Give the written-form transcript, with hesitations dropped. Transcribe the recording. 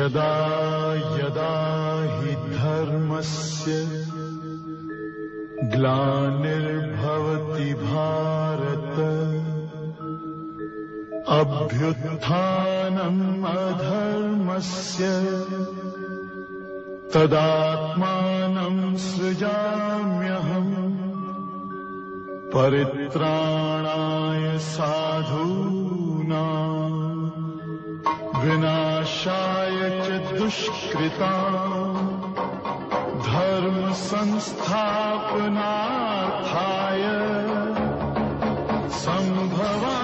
यदा यदा हि धर्मस्य ग्लानिर्भवति भारत अभ्युत्थानम् अधर्मस्य तदात्मानं सृजाम्यहम् परित्राणाय साधूनां विनाशाय च दुष्कृताम् धर्म संस्थापनार्थाय संभवामि